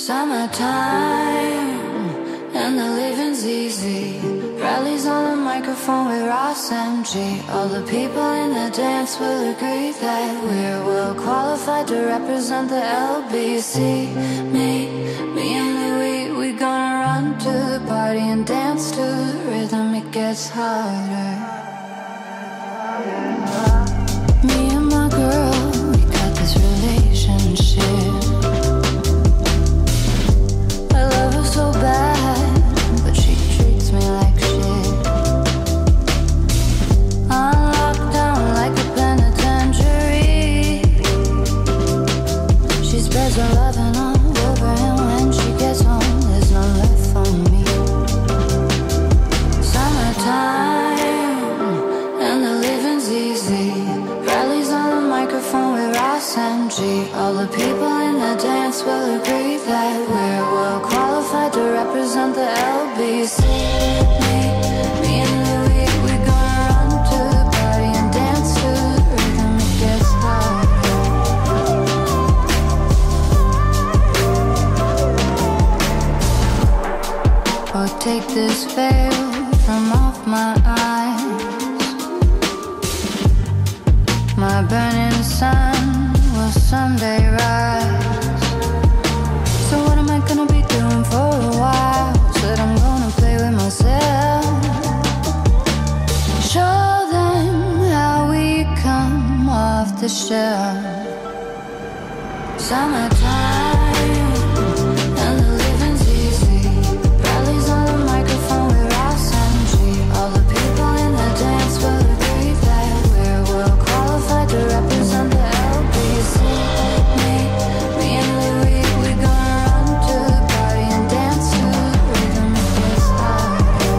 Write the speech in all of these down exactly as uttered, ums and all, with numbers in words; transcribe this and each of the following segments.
Summertime, and the living's easy. Rallies on the microphone with Ras M G. All the people in the dance will agree that we're well qualified to represent the L B C. Me, me and Louie, we gonna run to the party and dance to the rhythm. It gets harder. Me and my girl, we got this relationship. I love her so bad, but she treats me like shit. I'm locked down like a penitentiary. She spreads her lovin' all over, and when she gets home, there's none left for me. Summertime, and the living's easy. Rallies on the microphone with Ras M G. All the people in the dance will agree that we're well qualified to represent the L B C. Me, me and Louie, we gonna run to the party and dance to the rhythm. It gets harder. Oh, take this veil from off my eyes. My burning sun will someday rise. So what am I gonna be doing for a while? Said I'm gonna play with myself. Show them how we come off the shelf. Summertime, and the living's easy. Rallies on the microphone with Ras M G. All the people in the dance will agree that we're well qualified to represent the L B C. Me, me and Louie, we gonna run to the party and dance to the rhythm. It gets harder.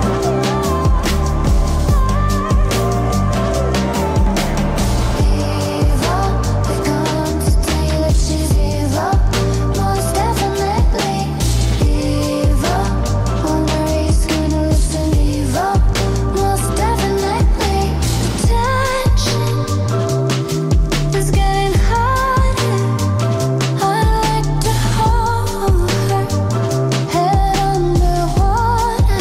Evil, they come to tell you that she's evil. Most definitely evil. Wonder he's gonna listen evil. Most definitely attention is getting harder. I'd like to hold her head underwater.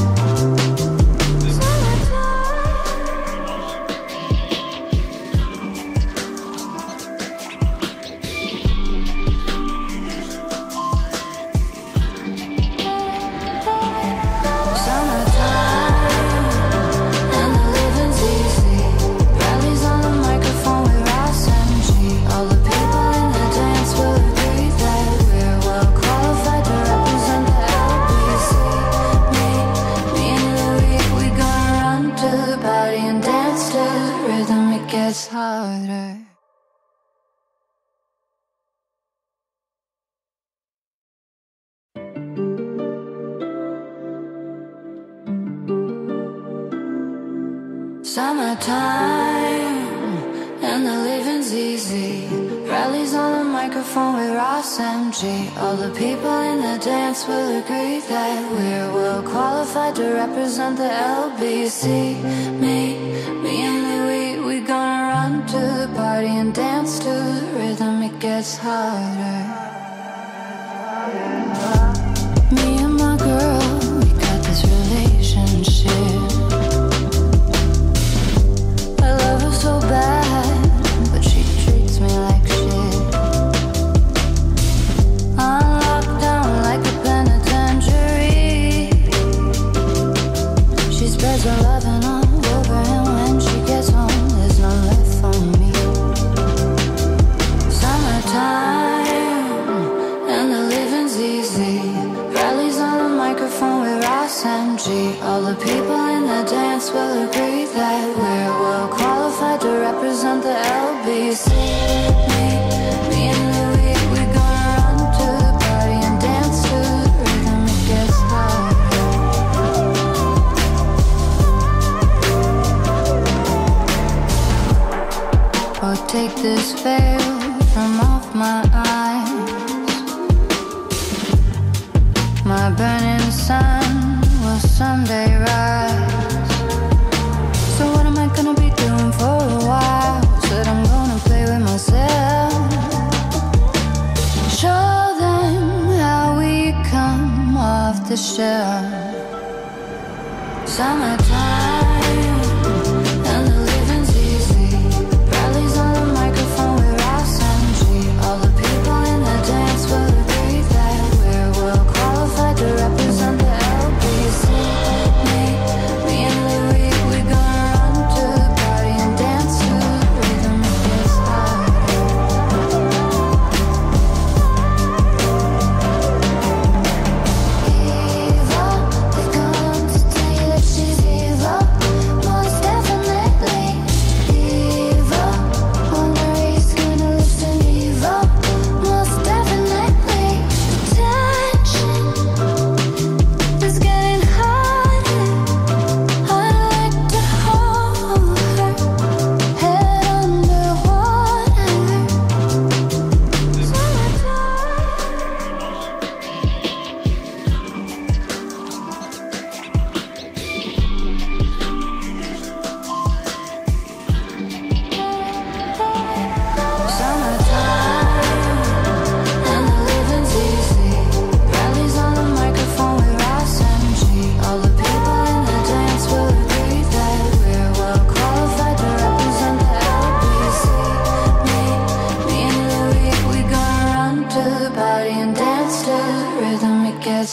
Summertime, and the living's easy. Rallies on the microphone with Ras M G. All the people in the dance will agree that we're well qualified to represent the L B C. Me, me and Louie, we gonna run to the party and dance to the rhythm. It gets harder. Summertime, and the living's easy. Rallies on the microphone with Ras M G. All the people in the dance will agree that we're well qualified to represent the L B C. Me, me and Louie, we gonna run to the party and dance to the rhythm. It gets harder. Me and my girl, we got this relationship. I love her so bad, but she treats me like shit. I'm locked down like a penitentiary. She spreads her lovin' all over, and when she gets home, there's none left for me. Summertime, and the living's easy. Rallies on the microphone with Ras M G. All the people in the dance will agree that we're well qualified to represent the L B C. Me, me and Louie, we gonna run to the party and dance to the rhythm. It gets harder. Oh, take this veil from off my eyes. My burning sun will someday rise. So what am I gonna be doing for a while? Said I'm gonna play with myself. Show them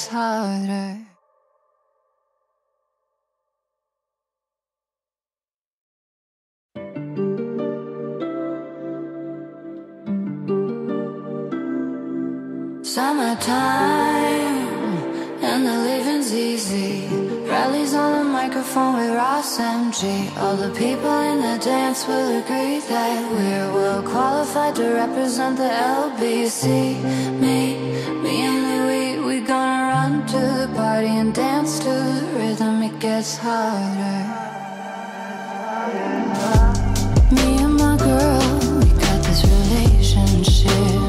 harder. Summertime and the living's easy. Rallies on the microphone with Ras M G. All the people in the dance will agree that we're well qualified to represent the L B C. Me, me and Louie, we gonna run to the party and dance to the rhythm. It gets harder. Me and my girl, we got this relationship.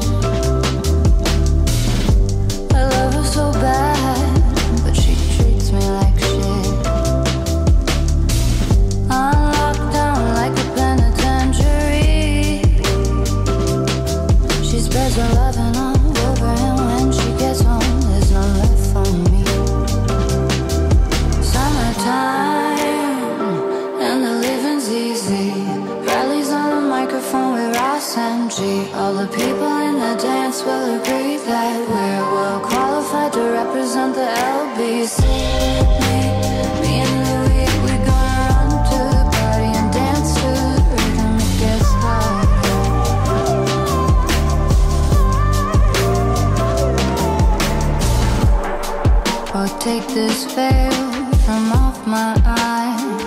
I love her so bad, but she treats me like shit. I'm locked down like a penitentiary. She spreads her lovin' all over, and when she gets home, there's none left for me. Summertime and the living's easy. Rallies on the microphone with Ras M G. All the people in the dance will agree that we're well qualified to represent the L B C. Me, me and Louie, we gonna run to the party and dance to the rhythm. It gets harder. Oh, take this veil from off my eyes.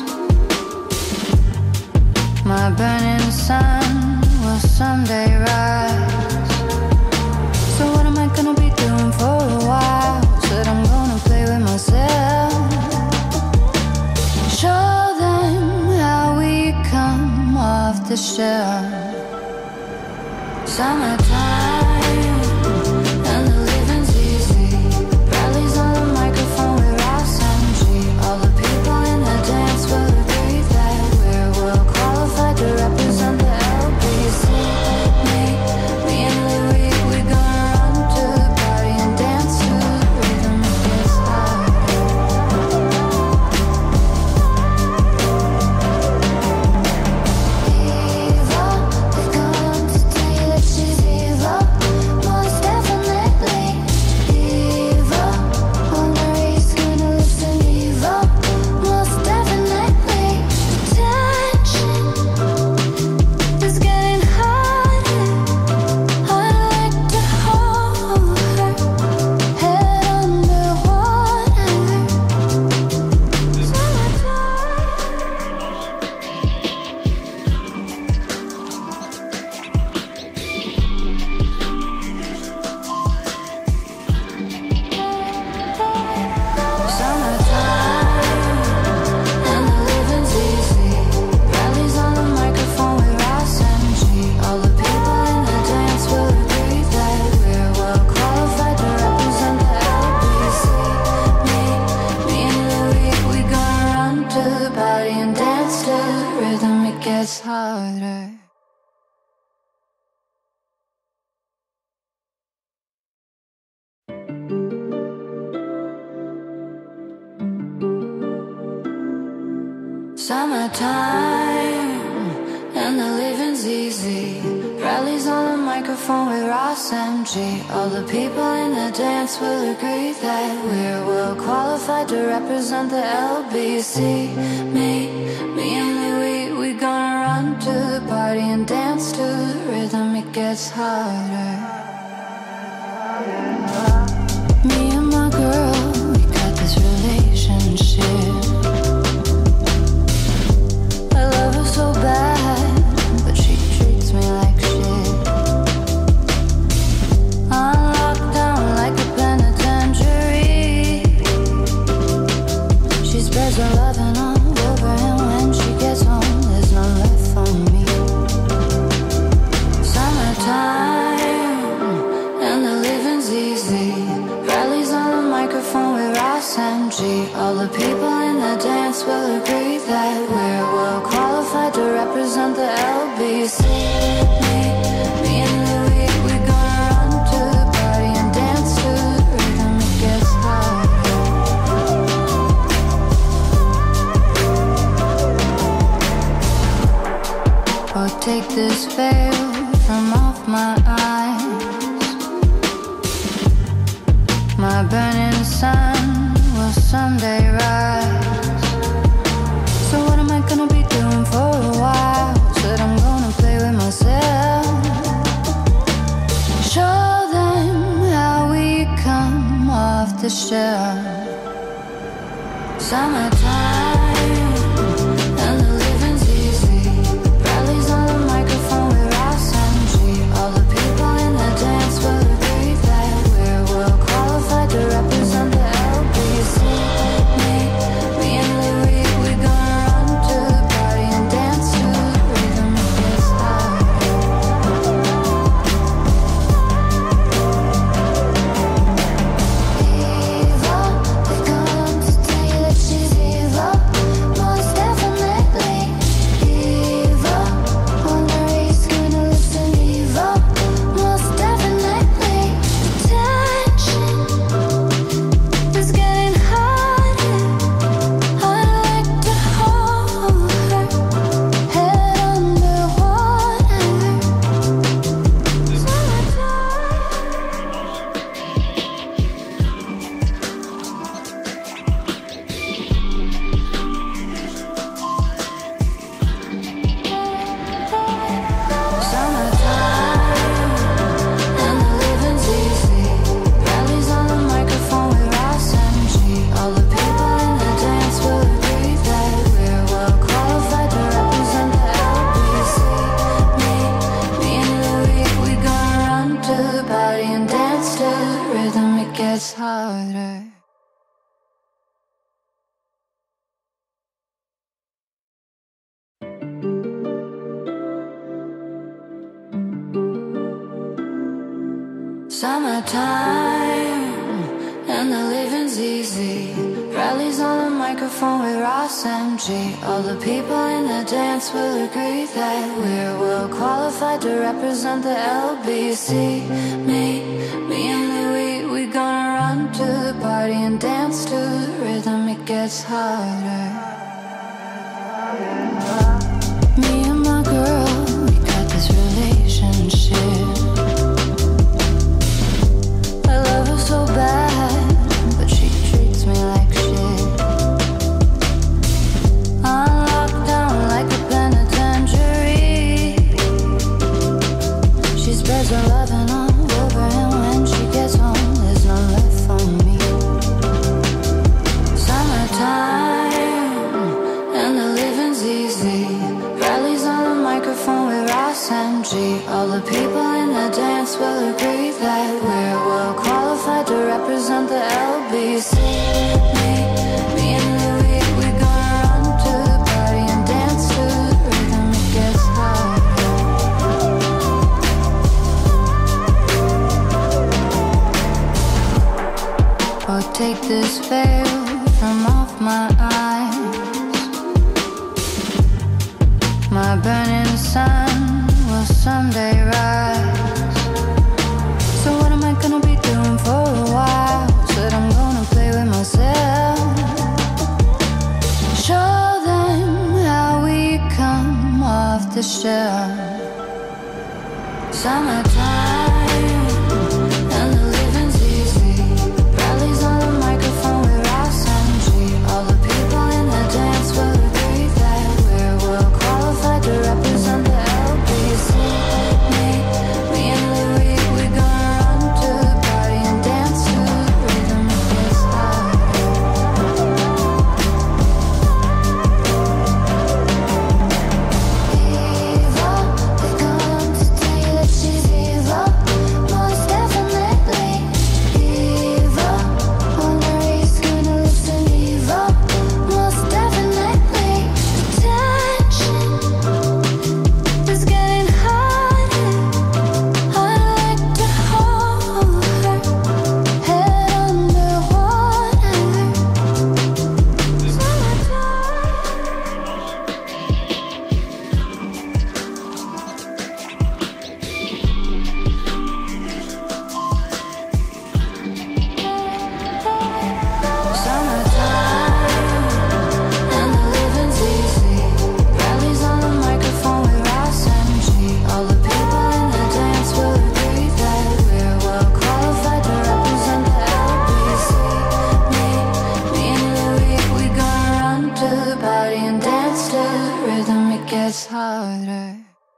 My burning sun will someday rise. So what am I gonna be doing for a while? Said I'm gonna play with myself. Show them how we come off the shelf. Summertime and the living's easy. Rallies on the microphone with Ras M G. All the people in the dance will agree that we're well qualified to represent the L B C. Me, me and Louie, we gonna run to the party and dance to the rhythm. It gets harder. Diva, they come to tell you that she's evil. Most definitely diva. On the race, gonna listen evil. Most definitely attention is getting harder. I'd like to hold her head underwater. Summertime and the living's easy. Rallies on the microphone with Ras M G. All the people in the dance will agree that we're well qualified to represent the L B C. Me, me and Louie, we gonna run to the party and dance to the rhythm. It gets harder. Summertime and the living's easy. Rallies on the microphone with Ras M G. All the people in the dance will agree that we're well qualified to represent the L B C. Me, me and Louie, we gonna run to the party and dance to the rhythm. It gets harder. Me and my girl, we got this relationship. I love her so bad, but she treats me like shit. I'm locked down like a penitentiary. She spreads her lovin' all over, and when she gets home, there's none left for me. Summertime and the living's easy. Rallies on the microphone with Ras M G. All the people in the dance will agree that we're well qualified to represent the L B C. Me, me and Louie, we gonna run to the party and dance to the rhythm. It gets harder. Oh, take this veil from off my eyes. My burning sun will someday rise. So what am I gonna be doing for a while? Said I'm gonna play with myself. Show them how we come off the shelf. Summertime and the living's easy. Rallies on the microphone with Ras M G. All the people in the dance will agree that we're well qualified to represent the L B C. Me, me and Louie, we gonna run to the party and dance to the rhythm. It gets hot. Evil, they come to tell you that she's evil. Most definitely evil. Wonder he's gonna listen. Evil, most definitely. Attention is getting harder. I'd like to hold her head underwater. Summertime and the living's easy. Rallies on the microphone with Ras M G. All the people in the dance will agree that we're well qualified to represent the L B C. Me, me and Louie, we gonna run to the party and dance to the rhythm. It gets harder. Summertime and the living's easy. Rallies on the microphone with Ras M G. All the people in the dance will agree that we're well qualified to represent the L B C. Me, me and Louie, we gonna run to the party and dance to the rhythm. It gets harder. Me and my girl, we got this relationship. I love her so bad, but she treats me like shit. I'm locked down like a penitentiary. She spreads her lovin' all over, and when she gets home, there's none left for me. Summertime and the living's easy. Rallies on the microphone with Ras M G. All the people in the dance will agree that we're well qualified to represent the L B C. Me, me and Louie, we gonna run to the party and dance to the rhythm. It gets harder. Oh, take this veil from off my eyes. My burning sun will someday rise. So what am I gonna be doing for a while? Said I'm gonna play with myself. Show them how we come off the shelf. Summertime and the living's easy. Rallies on the microphone with Ras M G. All the people in the dance will agree that we're well qualified to represent the L B C. Me, me and Louie, we gonna run to the party and dance to the rhythm. It gets harder. Evil, they come to tell you that she's evil. harder.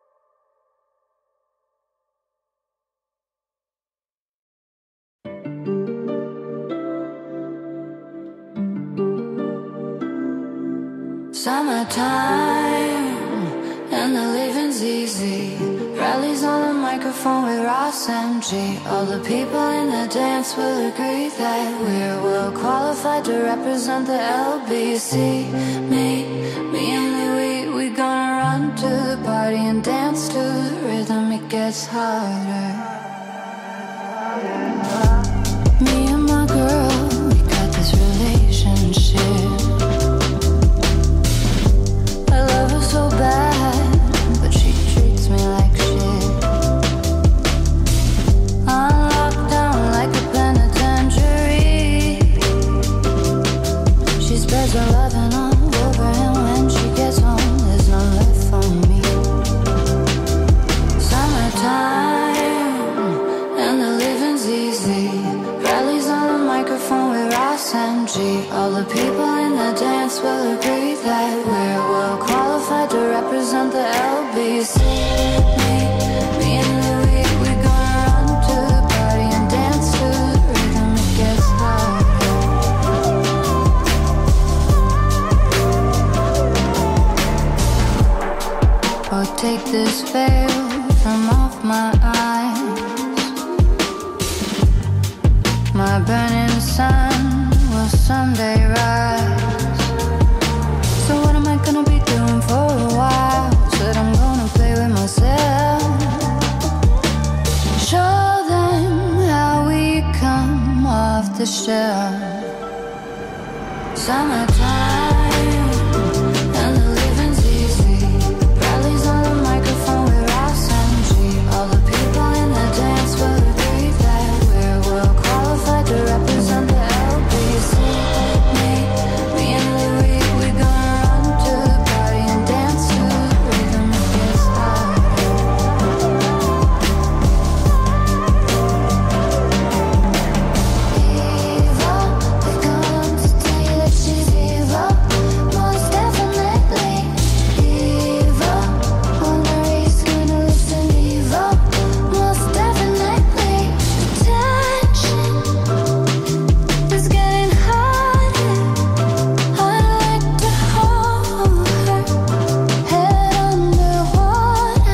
Summertime and the living's easy. Rallies on the microphone with Ras M G. All the people in the dance will agree that we're well qualified to represent the L B C. Me, me and Louie, we gonna run to the party and dance to the rhythm. It gets harder. Me and my girl, we got this relationship. So bad, but she treats me like shit. I'm locked down like a penitentiary. She spreads her lovin' all over, and when she gets home, there's none left for me. Summertime and the living's easy. Rallies on the microphone with Ras M G. All the people in the dance will agree that we're well qualified to represent the L B C. Me, me and Louie, we gonna run to the party and dance to the rhythm. It gets harder. Oh, take this veil from off my eyes. My burning sun will someday rise. So what am I gonna be doing for a while? Said I'm gonna play with myself. Show them how we come off the shelf. Summertime and the living's easy. Rallies on the microphone with Ras M G. All the people in the dance will agree that we're well qualified to represent the L B C. Me, me and Louie, we gonna run to the party and dance to the rhythm. It gets harder. Evil, they come to tell you that she's evil. Most definitely evil. Wonder he's gonna listen. Evil, most definitely. Attention is getting harder. I'd like to hold her head underwater.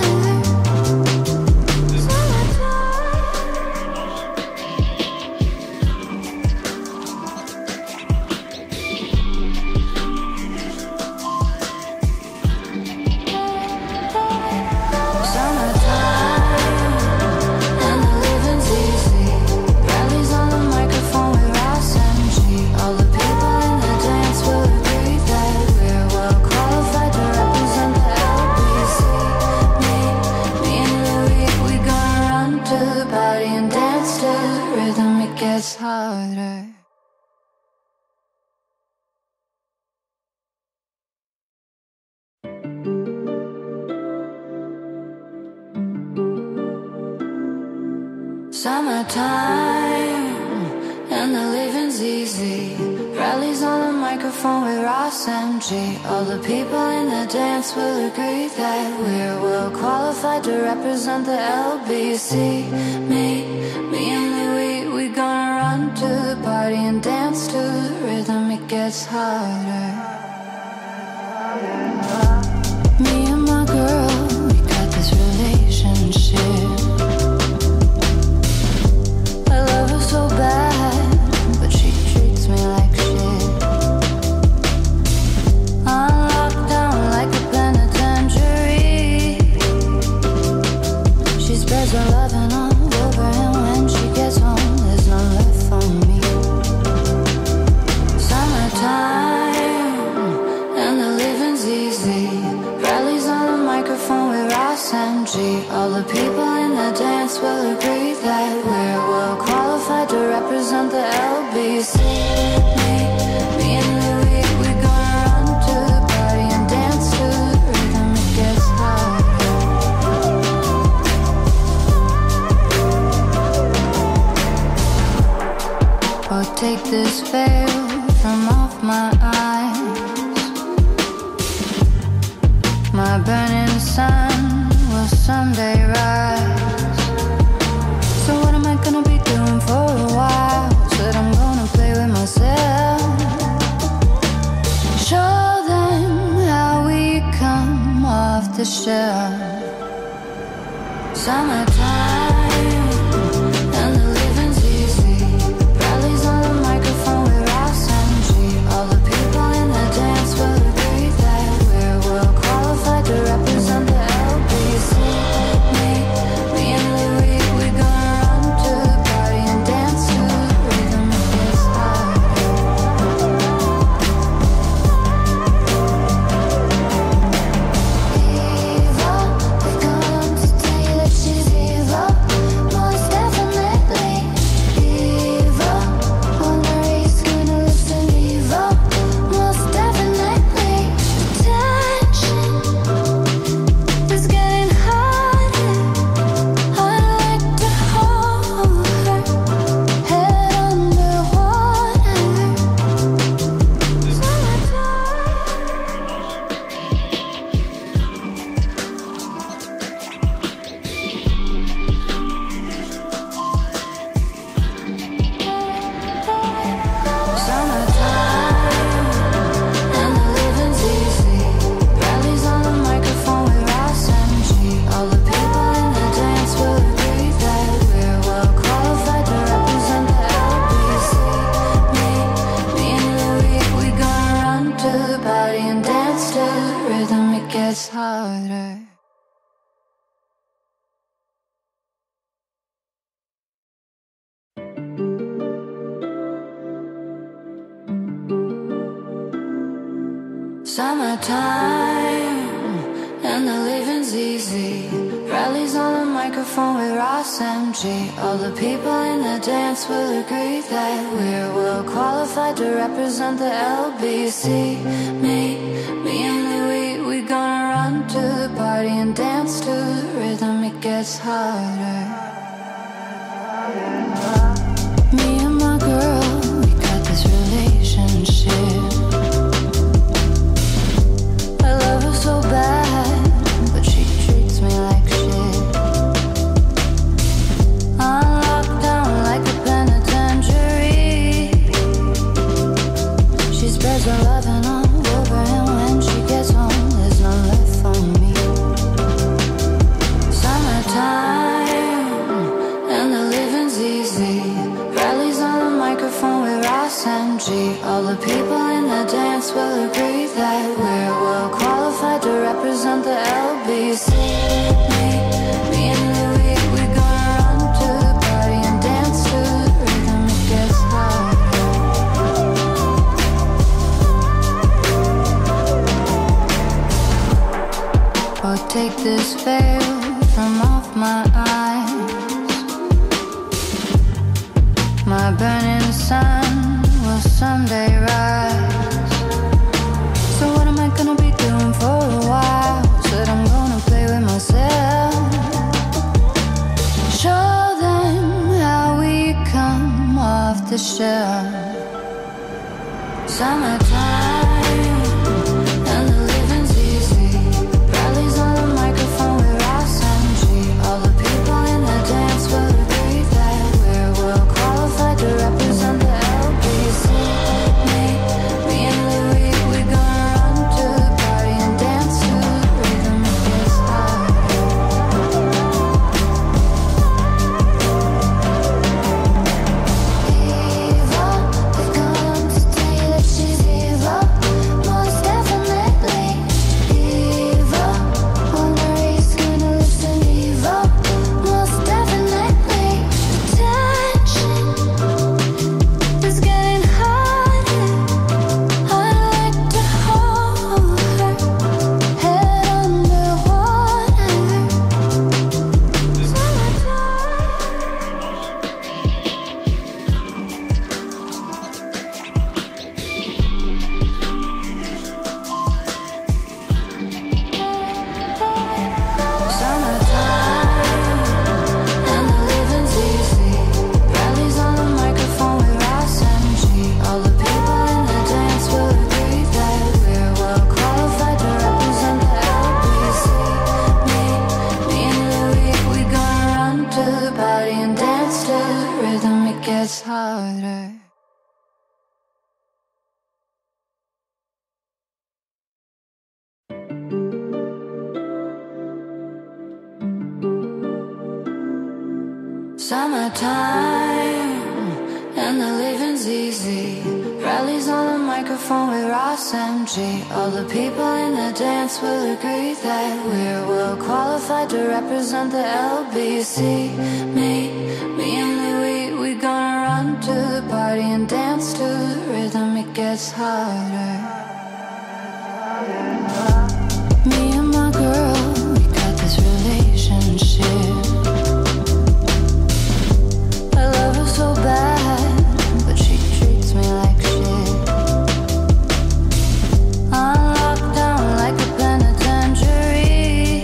Summertime and the living's easy. Rallies on the microphone with Ras M G. All the people in the dance will agree that we're well qualified to represent the L B C. Me, me and Louie, we gonna run to the party and dance to the rhythm. It gets harder. Summertime and the living's easy. Rallies on the microphone with Ras M G. All the people in the dance will agree that we're well qualified to represent the L B C. Me, me and Louie, we gonna run to the party and dance to the rhythm. It gets harder. Me and my girl, we got this relationship. I love her so bad, but she treats me like shit. I'm locked down like a penitentiary. She spreads her lovin' all over, and when she gets home, there's none left for me. Summertime and the living's easy. Rallies on the microphone with Ras M G. All the people in the dance will agree that we're well qualified to represent the L B C. Me, me and Louie, we gonna run to the party and dance to the rhythm. It gets harder. Oh, take this veil from off my eyes. My burning sun Summertime, and the living's easy. Rallies on the microphone with Ras M G. All the people in the dance will agree that we're well qualified to represent the L B C. Me, me and Louie, we gonna run to the party and dance to the rhythm. It gets harder. Eva, we come to tell you that she's evil, most definitely. Eva, wonder he's gonna listen. Eva, most definitely. Attention is getting harder. I'd like to hold her head underwater. Summertime, and the living's easy. Rallies on the microphone with Ras M G. All the people in the dance will agree that we're well qualified to represent the L B C. Me, me and Louie, we gonna run to the party and dance to the rhythm. It gets harder. Summertime, and the living's easy. Rallies on the microphone with Ras M G. All the people in the dance will agree that we're well qualified to represent the L B C. Me, me and Louie, we gonna run to the party and dance to the rhythm. It gets harder. Me and my girl, we got this relationship. I love her so bad, but she treats me like shit. I'm locked down like a penitentiary. She spreads her lovin' all over, and when she gets home, there's none left for me. Summertime, and the living's easy. Rallies on the microphone with Ras M G. All the people in the dance will agree that we're well qualified to represent the L B C. Me, me and Louie, we gonna run to the party and dance to the rhythm. It gets harder. Oh, take this veil from off my eyes. My burning sun will someday rise. So what am I gonna be doing for a while? Said I'm gonna play with myself. Show them how we come off the shelf. Summertime, and the living's easy. Rallies on the microphone with Ras M G. All the people in the dance will agree that we're well qualified to represent the L B C. Me, me and Louie, we gonna run to the party and dance to the rhythm. It gets harder. Eva, we come to tell you that she's evil. Summertime, and the living's easy. Rallies on the microphone with Ras M G. All the people in the dance will agree that we're well qualified to represent the L B C. Me, me and Louie, we gonna run to the party and dance to the rhythm. It gets harder. Me and my girl, we got this relationship. I love her so bad, but she treats me like shit. I'm locked down like a penitentiary.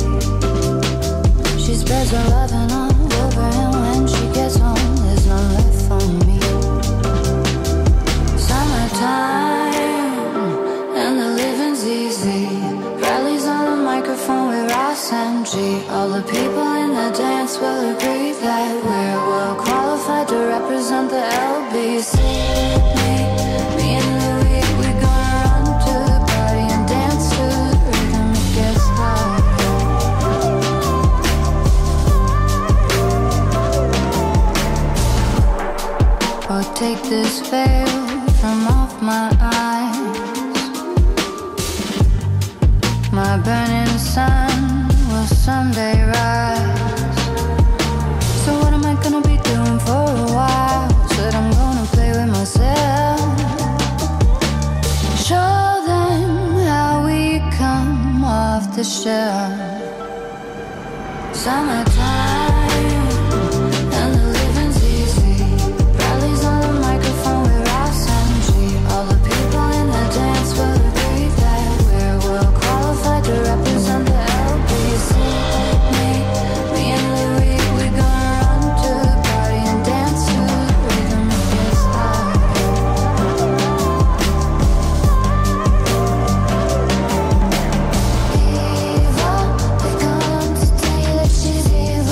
She spreads her lovin' all over, and when she gets home, there's none left for me. Summertime, and the living's easy. Rallies on the microphone with Ras M G. All the people in the dance will agree that we're well qualified to represent the L B C. Me, me and Louie, we gonna run to the party and dance to the rhythm. It gets harder. Oh, take this veil from off my eyes. My burning sun will someday rise. So what am I gonna be doing for a while? Said I'm gonna play with myself. Show them how we come off the shelf. Summertime, and the living's easy. Rallies on the microphone with Ras M G. All the people in the dance will agree that we're well qualified to represent the L B C. Me, me and Louie, we gonna run to the party and dance to the rhythm. It gets harder. Evil, they come to tell you that she's evil.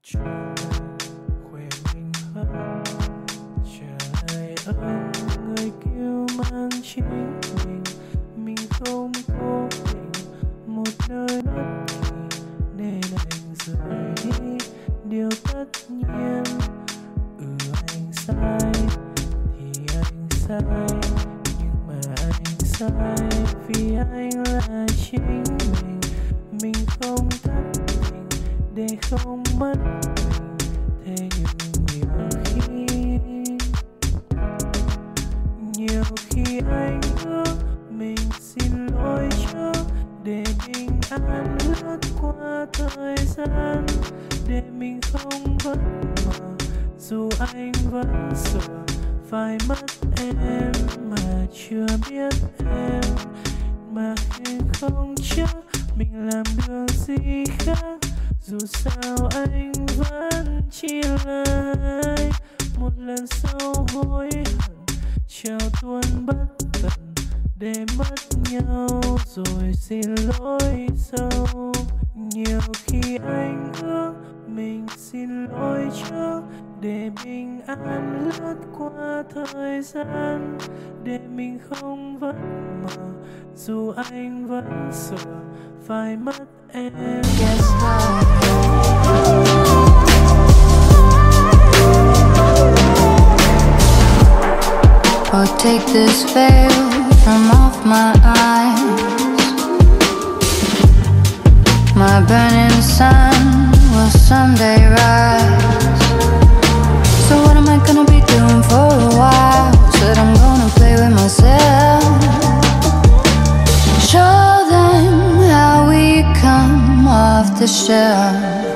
khỏe mình hơn. Trời ơi, người kêu mang chính mình, mình không cố tình một nơi bất kỳ nên anh rời đi. Điều tất nhiên, ừ anh sai thì anh sai, nhưng mà anh sai vì anh là chính mình. Mình không thất tình để không mất mình, thế nhưng nhiều khi nhiều khi anh ước mình xin lỗi trước để bình an lướt qua thời gian, để mình không vất vả dù anh vẫn sợ phải mất em mà chưa biết em. Mà khi không chắc mình làm được gì khác, dù sao anh vẫn chỉ là anh. Một lần sau hối hận trao tuôn bất tận để mất nhau rồi xin lỗi sau. Nhiều khi anh ước mình xin lỗi trước để bình an lướt qua thời gian, để mình không vất vả dù anh vẫn sợ phải mất em. Oh, take this veil from off my eyes. My burning sun will someday rise. So what am I gonna be doing for a while? Said I'm gonna play with myself. Show them how we come off the shelf.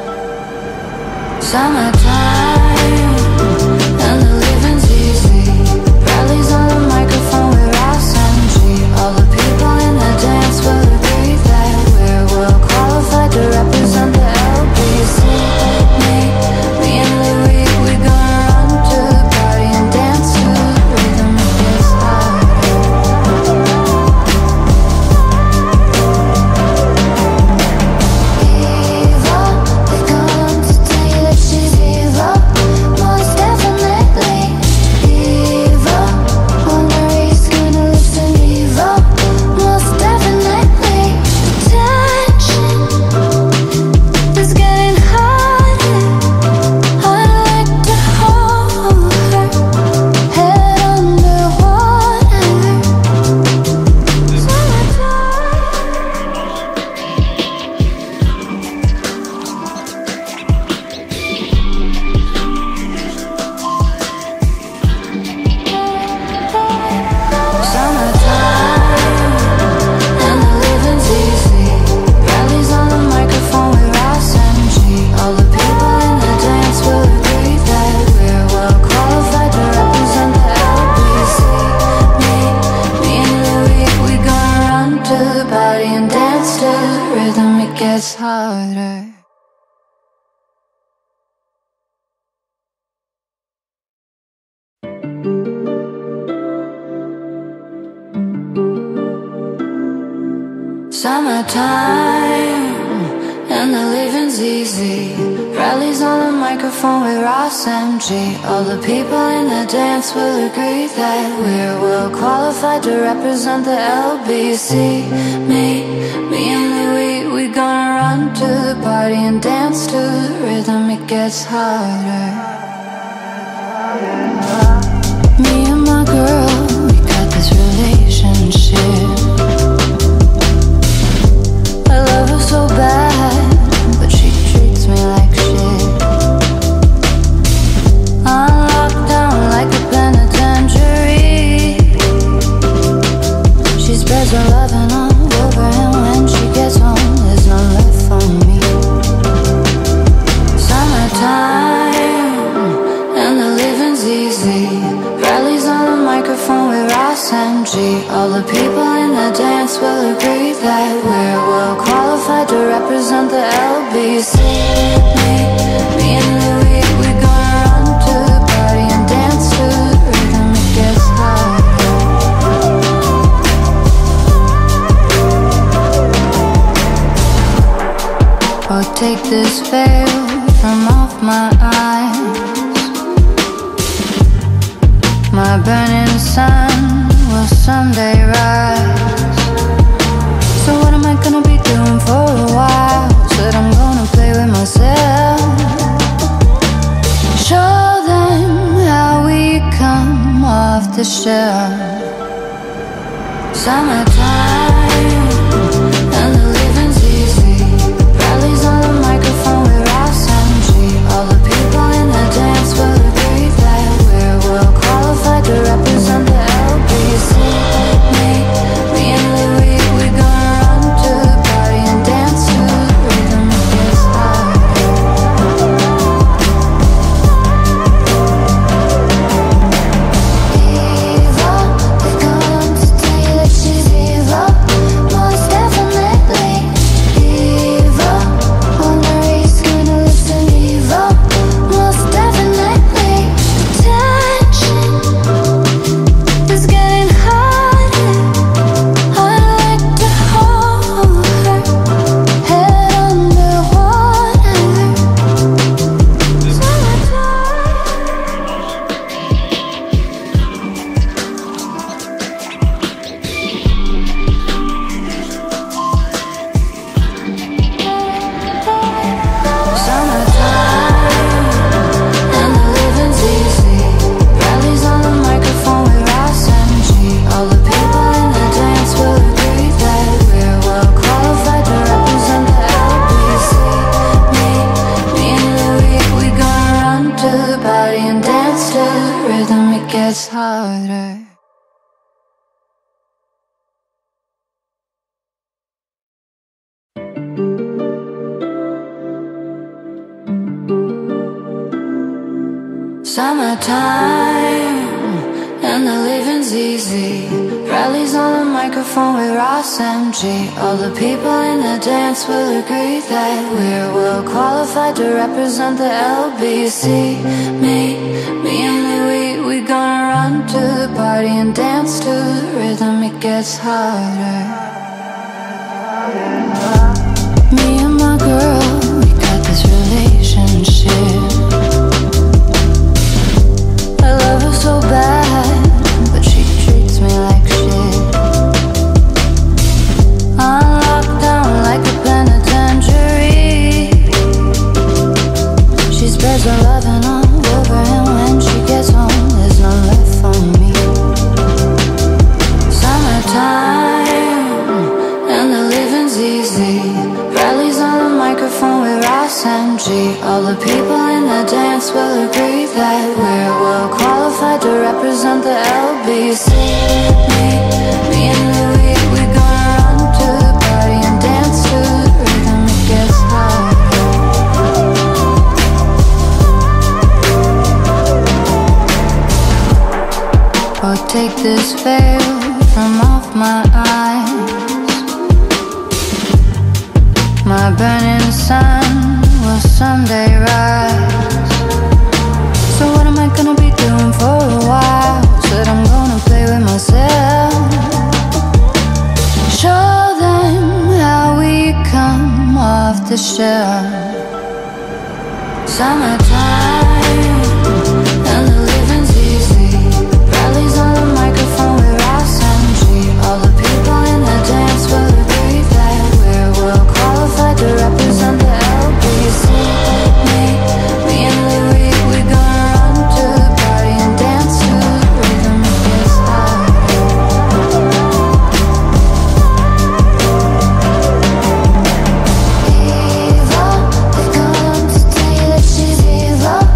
Summertime and the living's easy. Rallies on the microphone with Ras M G. All the people in the dance will agree that we're well qualified to represent the L B C. Me, me and Louie, we gonna run to the party and dance to the rhythm. It gets harder. Eva, they come to tell you that she's evil, most definitely. Eva, wonder he's gonna listen. Eva, most definitely. Attention is getting harder. I'd like to hold her head underwater. Summertime and the living's easy. Rallies on the microphone with Ras M G. All the people in the dance will agree that we're well qualified to represent the L B C. Me, me and Louie, we gonna run to the party and dance to the rhythm. It gets harder. Summertime and the living's easy. Rallies on the microphone with Ras M G. All the people in the dance will agree that we're well qualified to represent the L B C. Me, me and Louie, we gonna run to the party and dance to the rhythm. It gets harder. Me and my girl, we got this relationship. I love her so bad, but she treats me like shit. I'm locked down like a penitentiary. She spreads her lovin' all over, and when she gets home, there's none left for me. Summertime and the living's easy. Rallies on the microphone with Ras M G. All the people in the dance will agree that we're well qualified to represent the L B C. Me, me and Louie, we gonna run to the party and dance to the rhythm. It gets harder. Oh, take this veil from off my eyes. My burning sun will someday rise. So what am I gonna be doing for a while? Said I'm gonna play with myself. Show them how we come off the shelf. Summertime and the living's easy. Rallies on the microphone with Ras M G. All the people in the dance will agree that we're well qualified to represent the L B C. Me, me and Louie, we gonna run to the party and dance to the rhythm. It gets hot. Gets harder. Summertime and the living's easy. Rallies on the microphone with Ras M G. All the people in the dance will agree that we're well qualified to represent the L B C. Me, me and Louie, we gonna run to the party and dance to the rhythm. It gets harder. Me and my girl, we got this relationship. I love her so bad, but she treats me like shit. I'm locked down like a penitentiary. She spreads her lovin' all over, and when she gets home, there's none left for me. Summertime and the living's easy. Rallies on the microphone with Ras M G. All the people in the dance will agree that we're well qualified to represent the L B C. Me, me and Louie, we gonna run to the party and dance to the rhythm. It gets hot. Oh, take this veil from off my eyes. My burning sun will someday rise. So what am I gonna be doing for a while? Said I'm gonna play with myself. Show them how we come off the shelf. Summertime and the living's easy. Rallies on the microphone with Ras M G. All the people in the dance will agree that we're well qualified to represent the L B C. Me, me and Louie, we gonna run to the party and dance to the rhythm. It gets hot. Evil, they come to tell you that she's evil.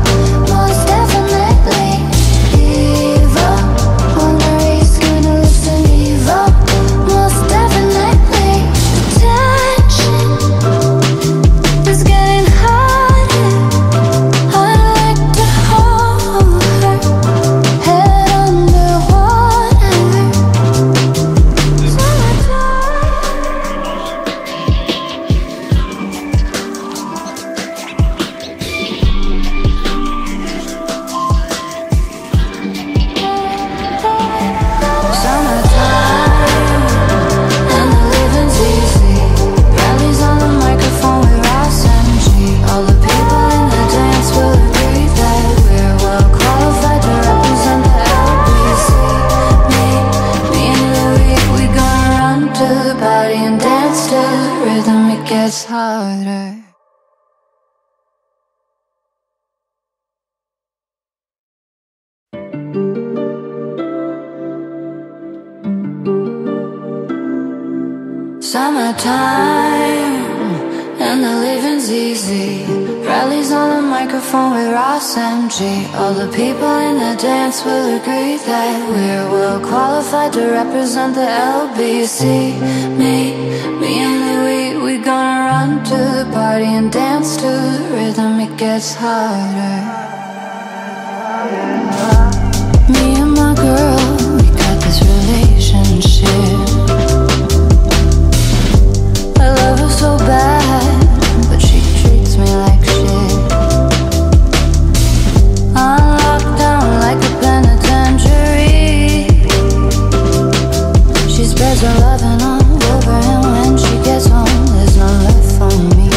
Summertime, and the living's easy. Rallies on the microphone with Ras M G. All the people in the dance will agree that we're well qualified to represent the L B C. Me, me and Louie, we gonna run to the party and dance to the rhythm. It gets harder. Me and my girl, we got this relationship. I love her so bad, but she treats me like shit. I'm locked down like a penitentiary. She spreads her lovin' all over, and when she gets home, there's none left for me.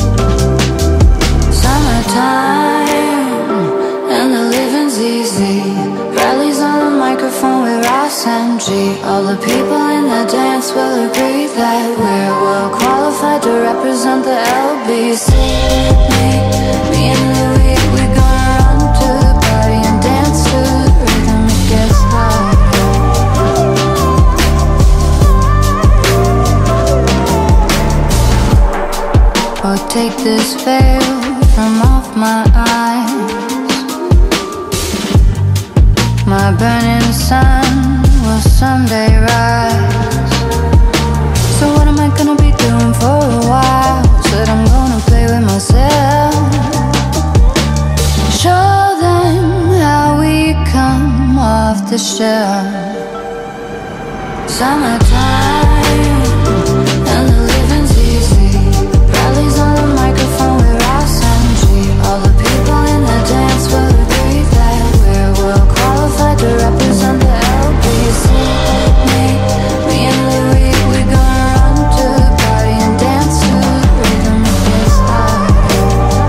Summertime, and the living's easy. Rallies on the microphone with Ras M G. All the people in the dance will agree that we're well qualified to represent the L B C. Me, me and Louie, we gonna run to the party and dance to the rhythm. It gets harder. Oh, take this veil from off my eyes. My burning sun will someday rise. So what am I gonna be doing for a while? Said I'm gonna play with myself. Show them how we come off the shelf. Summertime, and the living's easy. Rallies on the microphone with Ras M G. All the people in the dance will agree that we're well qualified to represent the L B C. Me, me and Louie, we gonna run to the party and dance to the rhythm. It gets harder.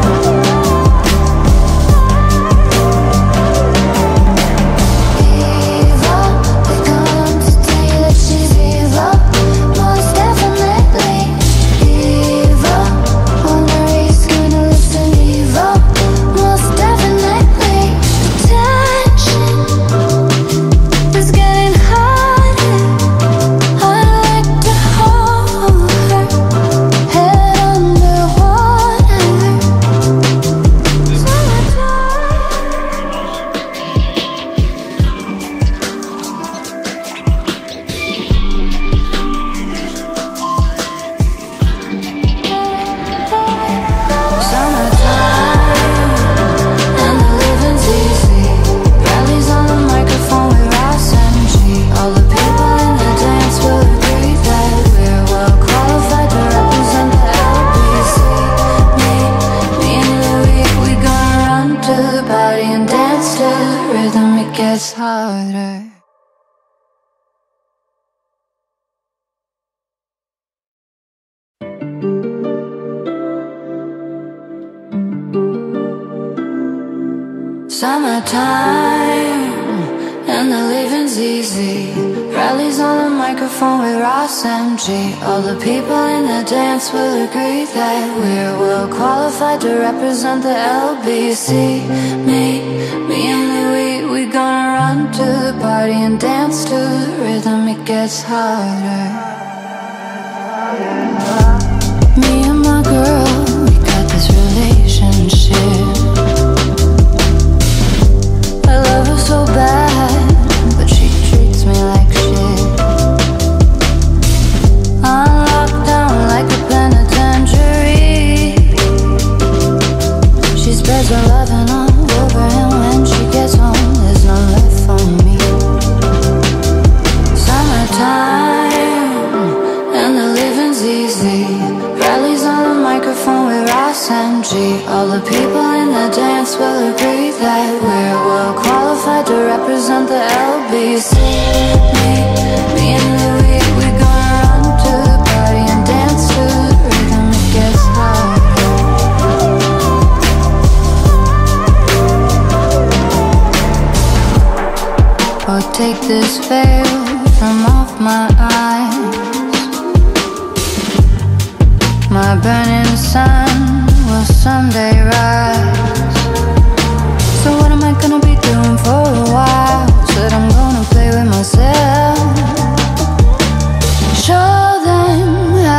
Evil, they come to tell you that she's evil. Most definitely evil. Wonder he's gonna listen evil. Most definitely attention is getting harder. I'd like to hold her head underwater. Summertime, and the living's easy. Rallies on the microphone with Ras M G. All the people in the dance will agree that we're well qualified to represent the L B C. Me, me and Louie, we gonna run to the party and dance to the rhythm. It gets harder. Summertime, and the living's easy. Rallies on the microphone with Ras M G. All the people in the dance will agree that we're well qualified to represent the L B C. Me, me and Louie, we gonna run to the party and dance to the rhythm. It gets harder. Me and my girl, we got this relationship. I love her so bad, but she treats me like shit. I'm locked down like a penitentiary. She spreads her lovin' all over, and when she gets home, there's none left for me. Summertime, and the living's easy. Rallies on the microphone with Ras M G. All the people in the dance will agree that we're well qualified to represent the L B C. Me, me and Louie, we gonna run to the party and dance to the rhythm. It gets harder. Oh, take this veil from off my eyes. My burning sun will someday rise. So what am I gonna be doing for a while? Said I'm gonna play with myself. Show them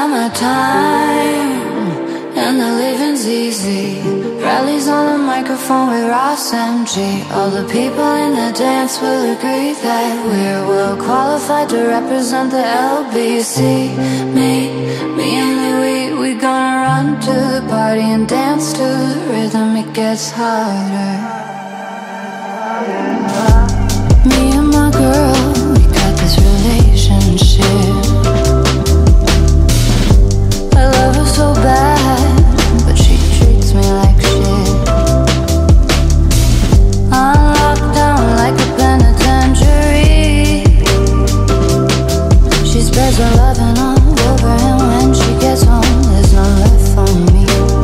Summertime and the living's easy. Rallies on the microphone with Ras M G. All the people in the dance will agree that we're well qualified to represent the L B C. Me, me and Louie, we gonna run to the party and dance to the rhythm. It gets harder. Me and my girl, we got this relationship. I love her so bad, but she treats me like shit. I'm locked down like a penitentiary. She spreads her lovin' all over, and when she gets home, there's none left for me.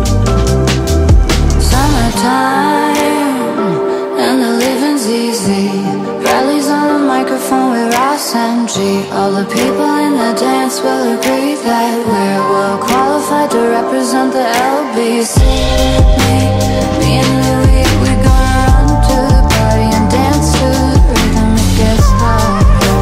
Summertime and the living's easy. Rallies on the microphone with Ras M G. All the people in the dance will agree that we're well qualified to represent the L B C. Me, me and Louie, we gonna run to the party and dance to the rhythm. It gets harder.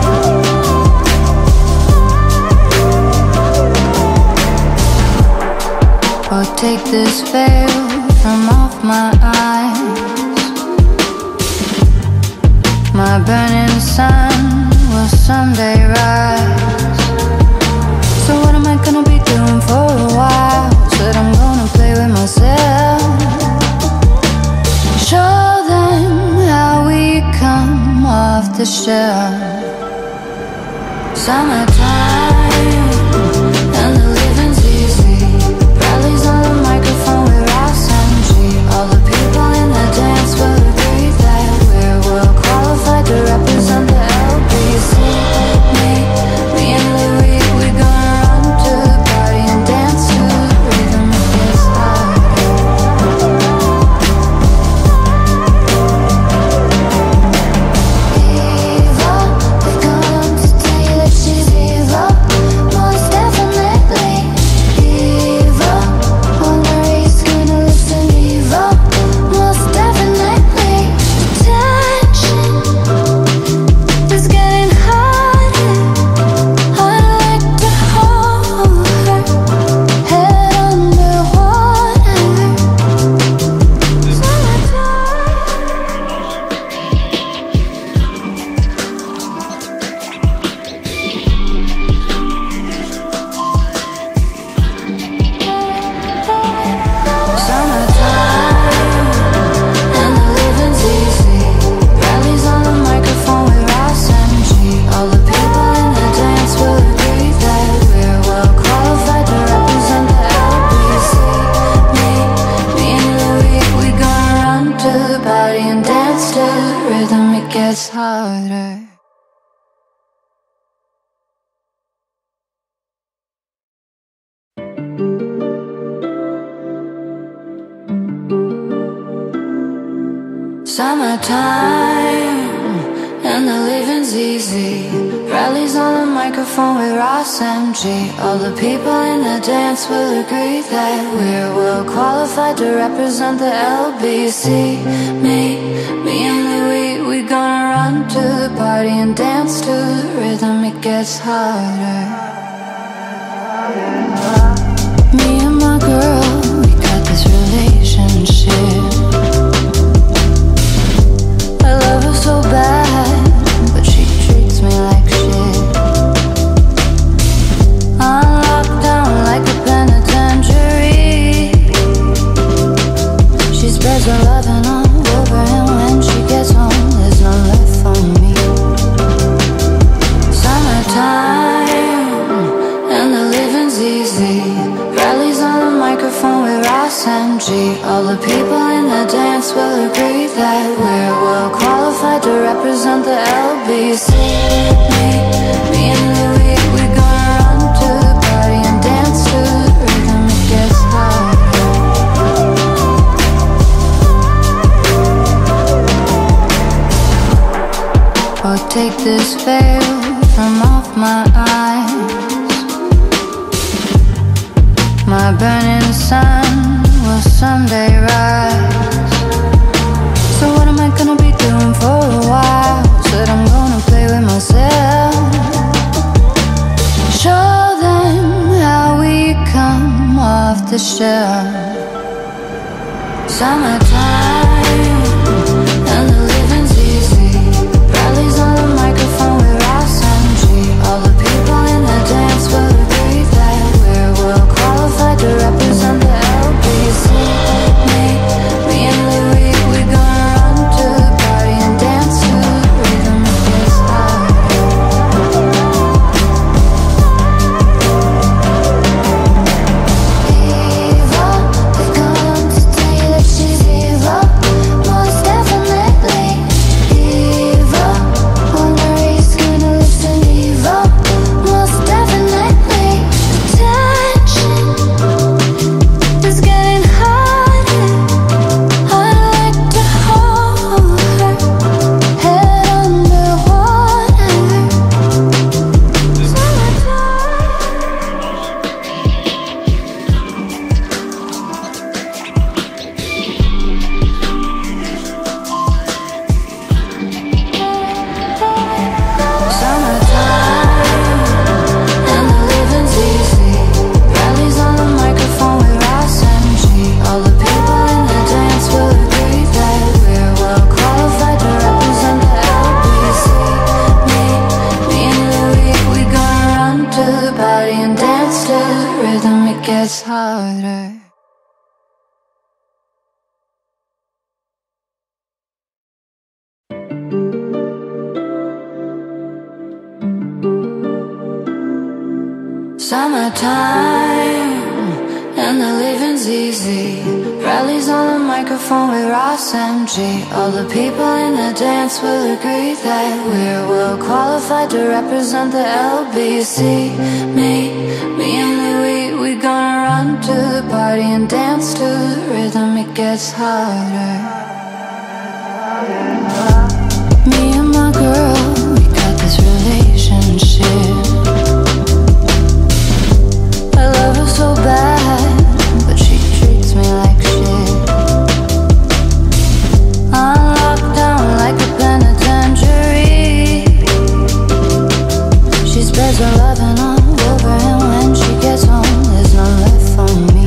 Oh, take this veil from off my eyes. My burning sun will someday rise. So what am I gonna be doing for a while? Said I'm gonna play with myself. Show them how we come off the shelf. Summertime and the living's easy. Rallies on the microphone with Ras M G. All the people in the dance will agree that we're well qualified to represent the L B C. Me, me and Louie, we gonna run to the party and dance to the rhythm. It gets harder. Evil, they come to tell you that she's evil. Most definitely evil. Wonder he's gonna listen. Evil, most definitely. Attention is getting harder. I'd like to hold her head underwater. Summertime and the living's easy. Rallies on the microphone with Ras M G. All the people in the dance will agree that we're well qualified to represent the L B C. Me, me and Louie, we gonna run to the party and dance to the rhythm. It gets harder. Summertime and the living's easy. Rallies on the microphone with Ras M G. All the people in the dance will agree that we're well qualified to represent the L B C. Me, me and Louie, we gonna run to the party and dance to the rhythm. It gets harder. Me and my girl, we got this relationship. I love her so bad, but she treats me like shit. I'm locked down like a penitentiary. She spreads her lovin' all over, and when she gets home, there's none left for me. Summertime and the living's easy. Rallies on the microphone with Ras M G. All the people in the dance will agree that we're well qualified to represent the L B C. Me, me and Louie, we gonna run to the party and dance to the rhythm. It gets harder. Oh, take this veil from off my eyes. My burning sun will someday rise. So what am I gonna be doing for a while? Said I'm gonna play with myself. Show them how the shelf. Summertime and the living's easy. Rallies on the microphone with Ras M G. All the people in the dance will agree that we're well qualified to represent the L B C. Me, me and Louie, we gonna run to the party and dance to the rhythm that gets hot. Gets harder. Summertime and the living's easy. Rallies on the microphone with Ras M G. All the people in the dance will agree that we're well qualified to represent the L B C. Me, me and Louie, we gonna run to the party and dance to the rhythm. It gets harder. Me and my girl, we got this relationship. I love her so bad, but she treats me like shit. I'm locked down like a penitentiary. She spreads her lovin' all over, and when she gets home, there's none left for me.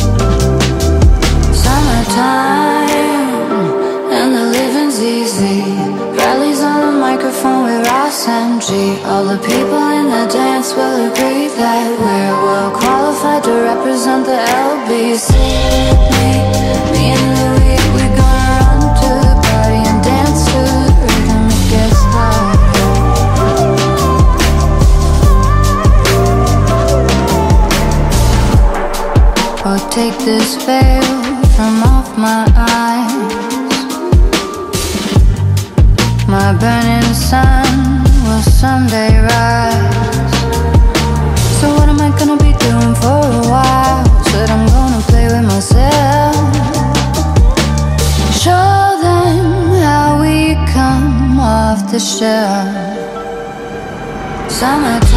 Summertime and the living's easy. Rallies on the microphone with Ras M G. All the people in the dance will agree that we're well qualified to represent the L B C. Me, me and Louie, we gonna run to the party and dance to the rhythm. It gets hot. Oh, take this veil from off my eyes. My burning sun will someday rise. So what am I gonna be doing for a while? Said I'm gonna play with myself. Show them how we come off the shelf. Summertime